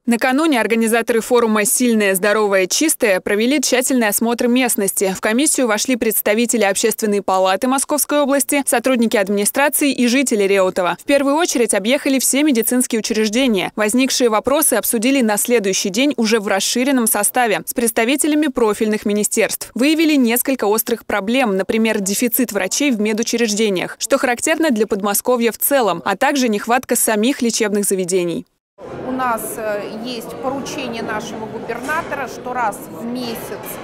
Накануне организаторы форума «Сильное, здоровое, чистое» провели тщательный осмотр местности. В комиссию вошли представители Общественной палаты Московской области, сотрудники администрации и жители Реутова. В первую очередь объехали все медицинские учреждения. Возникшие вопросы обсудили на следующий день уже в расширенном составе с представителями профильных министерств. Выявили несколько острых проблем, например, дефицит врачей в медучреждениях, что характерно для Подмосковья в целом, а также нехватка самих лечебных заведений. У нас есть поручение нашего губернатора, что раз в месяц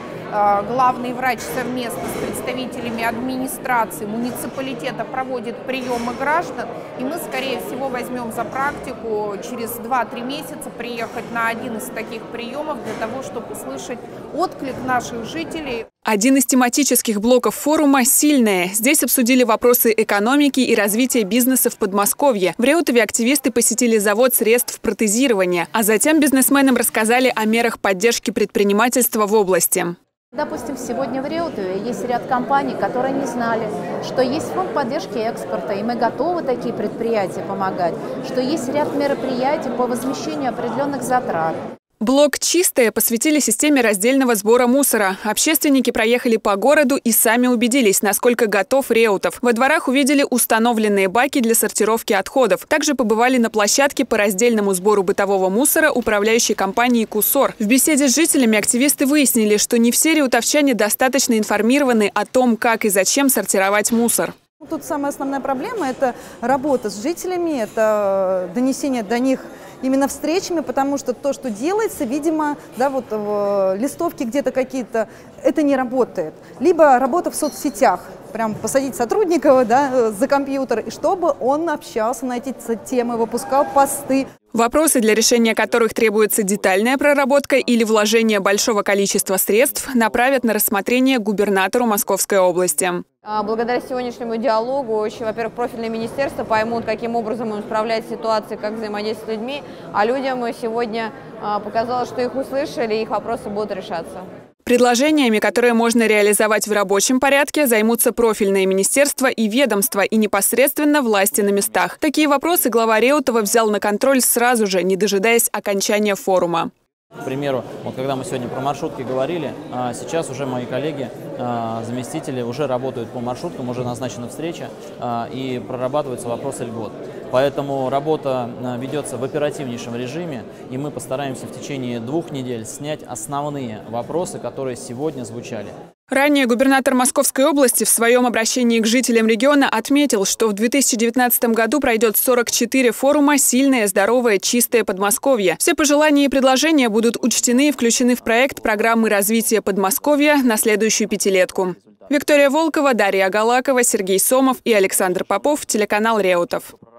главный врач совместно с представителями администрации муниципалитета проводит приемы граждан. И мы, скорее всего, возьмем за практику через 2-3 месяца приехать на один из таких приемов для того, чтобы услышать отклик наших жителей. Один из тематических блоков форума «Сильное». Здесь обсудили вопросы экономики и развития бизнеса в Подмосковье. В Реутове активисты посетили завод средств протезирования, а затем бизнесменам рассказали о мерах поддержки предпринимательства в области. Допустим, сегодня в Реутове есть ряд компаний, которые не знали, что есть фонд поддержки экспорта, и мы готовы такие предприятия помогать, что есть ряд мероприятий по возмещению определенных затрат. Блок «Чистое» посвятили системе раздельного сбора мусора. Общественники проехали по городу и сами убедились, насколько готов Реутов. Во дворах увидели установленные баки для сортировки отходов. Также побывали на площадке по раздельному сбору бытового мусора управляющей компании «Кусор». В беседе с жителями активисты выяснили, что не все реутовчане достаточно информированы о том, как и зачем сортировать мусор. Тут самая основная проблема – это работа с жителями, это донесение до них именно встречами, потому что то, что делается, видимо, да, вот в листовке где-то какие-то, это не работает. Либо работа в соцсетях, прям посадить сотрудника, да, за компьютер, и чтобы он общался на эти темы, выпускал посты. Вопросы, для решения которых требуется детальная проработка или вложение большого количества средств, направят на рассмотрение губернатору Московской области. Благодаря сегодняшнему диалогу, во-первых, профильные министерства поймут, каким образом он справляется с ситуацией, как взаимодействовать с людьми, а людям сегодня показалось, что их услышали, и их вопросы будут решаться. Предложениями, которые можно реализовать в рабочем порядке, займутся профильные министерства и ведомства и непосредственно власти на местах. Такие вопросы глава Реутова взял на контроль сразу же, не дожидаясь окончания форума. К примеру, вот когда мы сегодня про маршрутки говорили, сейчас уже мои коллеги, заместители уже работают по маршруткам, уже назначена встреча и прорабатываются вопросы льгот. Поэтому работа ведется в оперативнейшем режиме, и мы постараемся в течение 2 недель снять основные вопросы, которые сегодня звучали. Ранее губернатор Московской области в своем обращении к жителям региона отметил, что в 2019 году пройдет 44 форума «Сильное, здоровое, чистое Подмосковье». Все пожелания и предложения будут учтены и включены в проект программы развития Подмосковья на следующую пятилетку. Виктория Волкова, Дарья Галакова, Сергей Сомов и Александр Попов, телеканал Реутов.